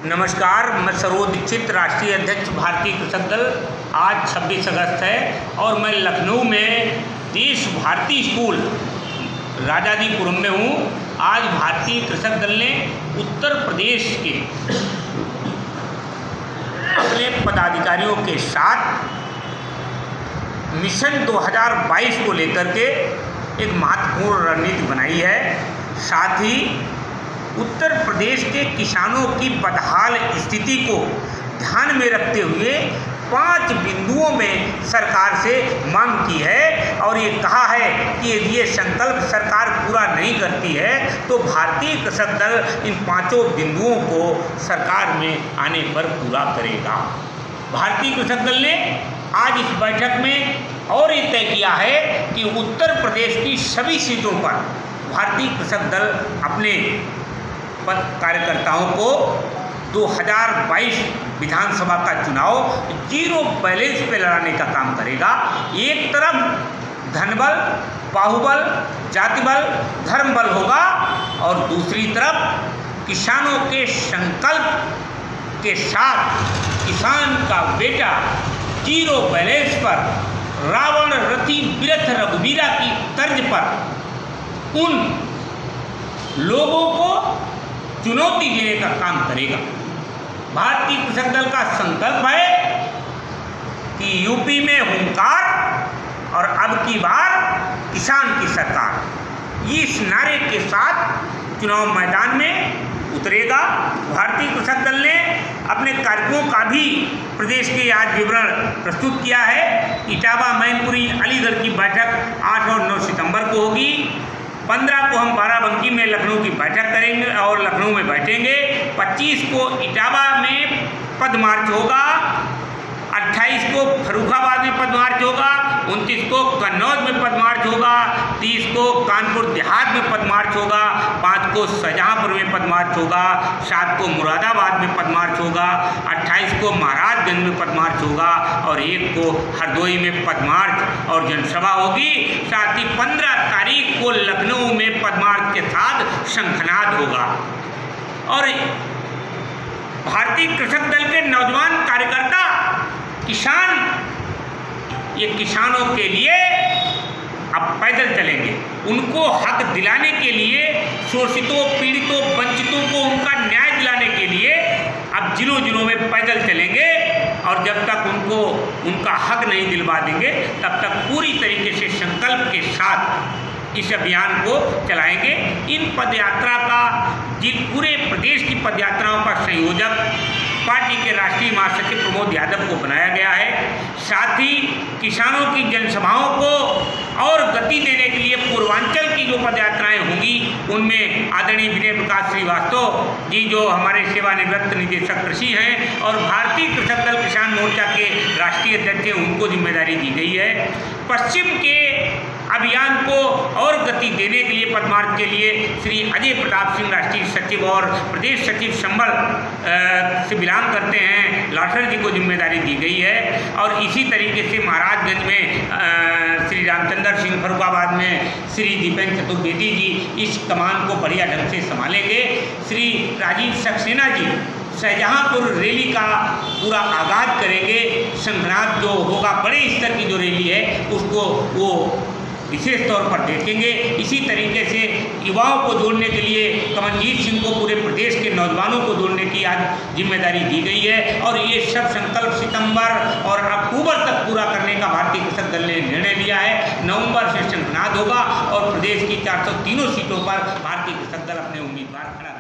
नमस्कार, मैं सरोज दीक्षित, राष्ट्रीय अध्यक्ष भारतीय कृषक दल। आज 26 अगस्त है और मैं लखनऊ में देश भारती स्कूल राजाजीपुरम में हूँ। आज भारतीय कृषक दल ने उत्तर प्रदेश के अपने पदाधिकारियों के साथ मिशन 2022 को लेकर के एक महत्वपूर्ण रणनीति बनाई है। साथ ही उत्तर प्रदेश के किसानों की बदहाल स्थिति को ध्यान में रखते हुए 5 बिंदुओं में सरकार से मांग की है और ये कहा है कि यदि ये संकल्प सरकार पूरा नहीं करती है तो भारतीय कृषक दल इन 5 बिंदुओं को सरकार में आने पर पूरा करेगा। भारतीय कृषक दल ने आज इस बैठक में और ये तय किया है कि उत्तर प्रदेश की सभी सीटों पर भारतीय कृषक दल अपने कार्यकर्ताओं को 2022 विधानसभा का चुनाव जीरो बैलेंस पे लड़ाने का काम करेगा। एक तरफ धनबल, बाहुबल, जातिबल, धर्मबल होगा और दूसरी तरफ किसानों के संकल्प के साथ किसान का बेटा जीरो बैलेंस पर रावण रति बिरथ रघुवीरा की तर्ज पर उन लोगों को चुनौती देने का काम करेगा। भारतीय कृषक दल का संकल्प है कि यूपी में हुंकार और अब की बार किसान की सरकार, इस नारे के साथ चुनाव मैदान में उतरेगा। भारतीय कृषक दल ने अपने कार्यक्रमों का भी प्रदेश के आज विवरण प्रस्तुत किया है। इटावा, मैनपुरी, अलीगढ़ की बैठक 8 और 9 सितंबर को होगी। 15 को हम बाराबंकी में लखनऊ की बैठक करेंगे और लखनऊ में बैठेंगे। 25 को इटावा में पद मार्च होगा। 28 को फर्रुखाबाद में पद मार्च होगा। 29 को कन्नौज में पद मार्च होगा। 30 को कानपुर देहात में पद मार्च होगा। 5 को शाहजहांपुर में पद मार्च होगा। 7 को मुरादाबाद में पद मार्च होगा। 28 को महाराजगंज में पद मार्च होगा और 1 को हरदोई में पद मार्च और जनसभा होगी। साथ ही 15 तारीख को लखनऊ में पद मार्च के साथ शंखनाद होगा। और भारतीय कृषक दल के नौजवान कार्यकर्ता किसान, ये किसानों के लिए अब पैदल चलेंगे। उनको हक दिलाने के लिए, शोषितों, पीड़ितों, वंचितों को उनका न्याय दिलाने के लिए अब जिलों जिलों में पैदल चलेंगे और जब तक उनको उनका हक नहीं दिलवा देंगे तब तक पूरी तरीके से संकल्प के साथ इस अभियान को चलाएंगे। इन पदयात्रा का पूरे प्रदेश की पदयात्राओं का संयोजक पार्टी के राष्ट्रीय महासचिव प्रमोद यादव को बनाया गया है। साथ ही किसानों की जनसभाओं को और गति देने के लिए पूर्वांचल की जो पदयात्राएं होंगी उनमें आदरणीय विनय प्रकाश श्रीवास्तव जी जो हमारे सेवानिवृत्त निदेशक कृषि हैं और भारतीय कृषक दल किसान मोर्चा के राष्ट्रीय अध्यक्ष हैं, उनको जिम्मेदारी दी गई है। पश्चिम के अभियान को और गति देने के लिए पदमार्च के लिए श्री अजय प्रताप सिंह राष्ट्रीय सचिव और प्रदेश सचिव संबल से बिलोंग करते हैं, लाठर जी को जिम्मेदारी दी गई है। और इसी तरीके से महाराजगंज में श्री रामचंद्र सिंह, फर्रुखाबाद में श्री दीपेंद्र चतुर्वेदी जी इस कमान को बढ़िया ढंग से संभालेंगे। श्री राजीव सक्सेना जी शाहजहांपुर रैली का पूरा आगाज करेंगे। शंखनाद जो होगा, बड़े स्तर की जो रैली है उसको वो विशेष तौर पर देखेंगे। इसी तरीके से युवाओं को जोड़ने के लिए कमलजीत सिंह को पूरे प्रदेश के नौजवानों को जोड़ने की आज जिम्मेदारी दी गई है और ये सब संकल्प सितंबर और अक्टूबर तक पूरा करने का भारतीय कृषक दल ने निर्णय लिया है। नवंबर से शंखनाद होगा और प्रदेश की 403 सीटों पर भारतीय कृषक दल अपने उम्मीदवार खड़ा